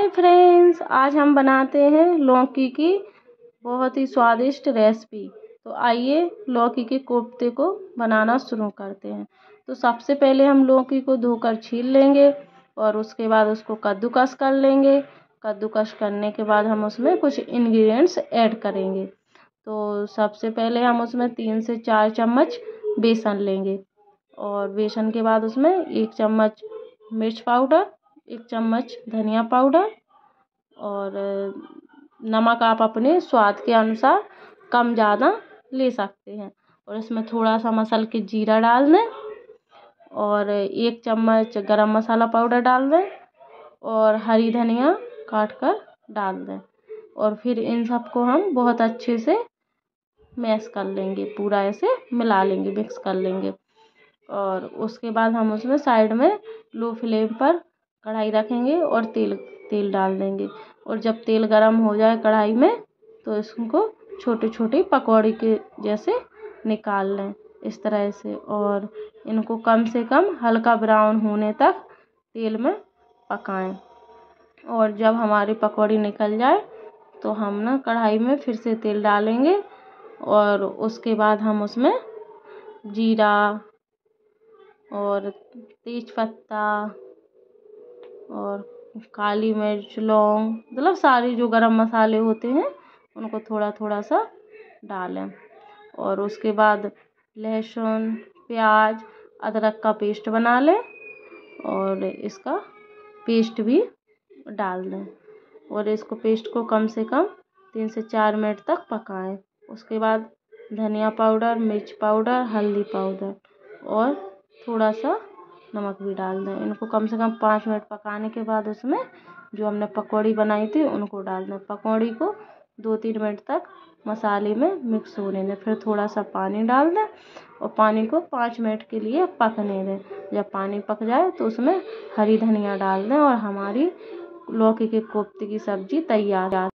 Friends, आज हम बनाते हैं लौकी की बहुत ही स्वादिष्ट रेसिपी। तो आइए लौकी के कोफ्ते को बनाना शुरू करते हैं। तो सबसे पहले हम लौकी को धोकर छील लेंगे और उसके बाद उसको कद्दूकस कर लेंगे। कद्दूकस करने के बाद हम उसमें कुछ इंग्रेडिएंट्स ऐड करेंगे। तो सबसे पहले हम उसमें 3 से 4 चम्मच बेसन लेंगे और बेसन के बाद उसमें 1 चम्मच मिर्च पाउडर, 1 चम्मच धनिया पाउडर और नमक आप अपने स्वाद के अनुसार कम ज़्यादा ले सकते हैं। और इसमें थोड़ा सा मसल के जीरा डाल दें और 1 चम्मच गरम मसाला पाउडर डाल दें और हरी धनिया काट कर डाल दें और फिर इन सबको हम बहुत अच्छे से मैश कर लेंगे, पूरा ऐसे मिला लेंगे, मिक्स कर लेंगे। और उसके बाद हम उसमें साइड में लो फ्लेम पर कढ़ाई रखेंगे और तेल डाल देंगे। और जब तेल गरम हो जाए कढ़ाई में तो इसको छोटे छोटे पकौड़ी के जैसे निकाल लें इस तरह से, और इनको कम से कम हल्का ब्राउन होने तक तेल में पकाएं। और जब हमारी पकौड़ी निकल जाए तो हम ना कढ़ाई में फिर से तेल डालेंगे और उसके बाद हम उसमें जीरा और तेज पत्ता और काली मिर्च, लौंग, मतलब सारे जो गरम मसाले होते हैं उनको थोड़ा थोड़ा सा डालें। और उसके बाद लहसुन, प्याज, अदरक का पेस्ट बना लें और इसका पेस्ट भी डाल दें और इसको पेस्ट को कम से कम 3 से 4 मिनट तक पकाएं। उसके बाद धनिया पाउडर, मिर्च पाउडर, हल्दी पाउडर और थोड़ा सा नमक भी डाल दें। इनको कम से कम 5 मिनट पकाने के बाद उसमें जो हमने पकौड़ी बनाई थी उनको डाल दें। पकौड़ी को 2-3 मिनट तक मसाले में मिक्स होने दें, फिर थोड़ा सा पानी डाल दें और पानी को 5 मिनट के लिए पकने दें। जब पानी पक जाए तो उसमें हरी धनिया डाल दें और हमारी लौकी के कोफ्ते की सब्ज़ी तैयार।